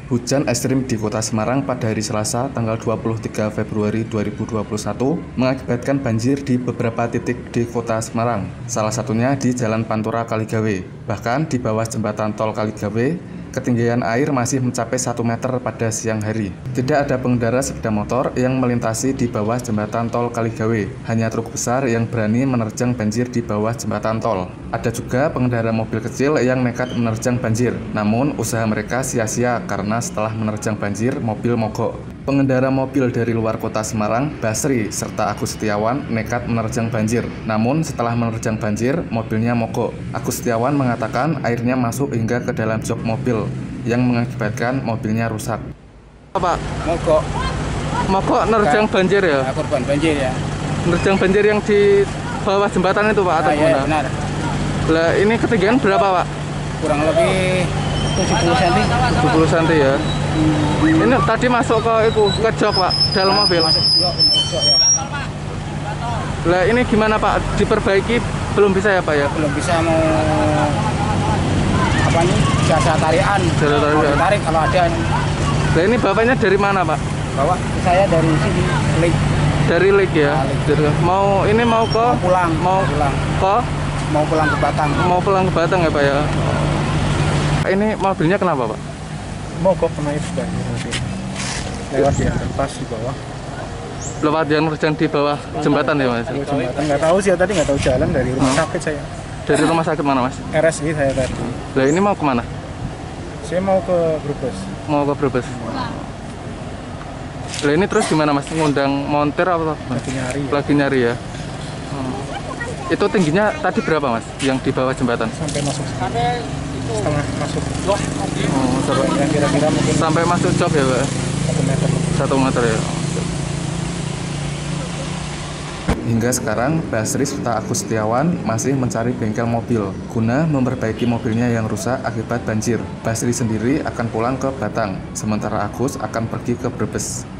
Hujan ekstrim di kota Semarang pada hari Selasa tanggal 23 Februari 2021 mengakibatkan banjir di beberapa titik di kota Semarang, salah satunya di Jalan Pantura Kaligawe. Bahkan di bawah jembatan tol Kaligawe, ketinggian air masih mencapai 1 meter pada siang hari. Tidak ada pengendara sepeda motor yang melintasi di bawah jembatan tol Kaligawe, hanya truk besar yang berani menerjang banjir di bawah jembatan tol. Ada juga pengendara mobil kecil yang nekat menerjang banjir, namun usaha mereka sia-sia karena setelah menerjang banjir, mobil mogok. Pengendara mobil dari luar kota Semarang, Basri, serta Agus Setiawan nekat menerjang banjir. Namun setelah menerjang banjir, mobilnya mogok. Agus Setiawan mengatakan airnya masuk hingga ke dalam jok mobil, yang mengakibatkan mobilnya rusak. Pak, Mogok nerjang banjir ya? korban banjir ya. Nerjang banjir yang di bawah jembatan itu Pak, atau Iya, gimana? benar. Lah ini ketinggian berapa Pak? Kurang lebih 70 cm. 70 cm ya. Ini tadi masuk ke jok Pak, dalam mobil. Masuk juga jok ya. Lah ini gimana Pak? Diperbaiki belum bisa ya Pak ya? Belum bisa mau jasa tarikan. Jasa tarikan. Mau ditarik kalau ada. Lah ini bapaknya dari mana Pak? Bawa saya dari sini, Lake. Dari Lake ya. Mau pulang. Mau pulang ke Batang. Mau pulang ke Batang ya Pak ya. Ini mobilnya kenapa Pak? Mogok kena itu banjir. Lewat ya, pas di bawah. Lewat yang nerjang di bawah jembatan ya Mas? Jembatan nggak tahu sih, tadi nggak tahu jalan dari rumah sakit saya. Dari rumah sakit mana Mas? RSI saya tadi. Lah ini mau kemana? Saya mau ke Brebes. Mau ke Brebes. Lah ini terus gimana Mas? Ngundang montir apa? Lagi nyari ya. Itu tingginya tadi berapa Mas? Yang di bawah jembatan? Sampai masuk setengah masuk. Sampai yang kira-kira mungkin sampai masuk jok ya Pak? 1 meter. 1 meter ya. Hingga sekarang, Basri serta Agus Setiawan masih mencari bengkel mobil guna memperbaiki mobilnya yang rusak akibat banjir. Basri sendiri akan pulang ke Batang, sementara Agus akan pergi ke Brebes.